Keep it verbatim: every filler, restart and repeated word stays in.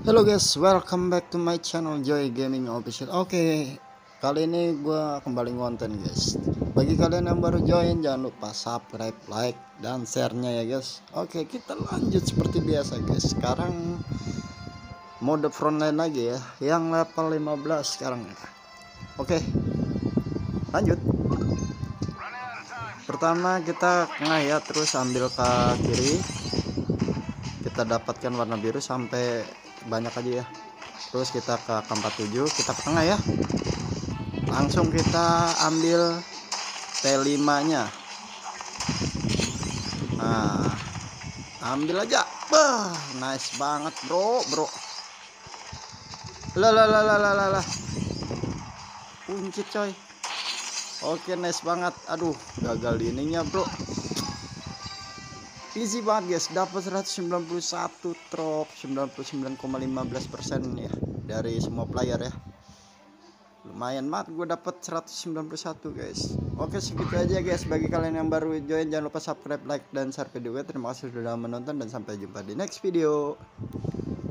Halo guys, welcome back to my channel Joy Gaming Official. Oke, kali ini gue kembali ngonten guys. Bagi kalian yang baru join, jangan lupa subscribe, like, dan share-nya ya guys. Oke, kita lanjut seperti biasa guys. Sekarang mode frontline lagi ya, yang level lima belas sekarang ya. Oke, lanjut. Pertama kita tengah ya, terus ambil ke kiri. Kita dapatkan warna biru sampai banyak aja ya, terus kita ke K empat puluh tujuh, kita ke tengah ya, langsung kita ambil T lima nya. Nah, ambil aja. Bah, nice banget bro bro lah lah lah lah lah lah kunci coy. Oke, nice banget. Aduh, gagal ininya bro. Easy banget guys, dapat seratus sembilan puluh satu trop, sembilan puluh sembilan koma lima belas persen ya dari semua player ya. Lumayan banget gue dapat seratus sembilan puluh satu guys. Oke, segitu aja guys. Bagi kalian yang baru join, jangan lupa subscribe, like, dan share video gue. Terima kasih sudah menonton dan sampai jumpa di next video.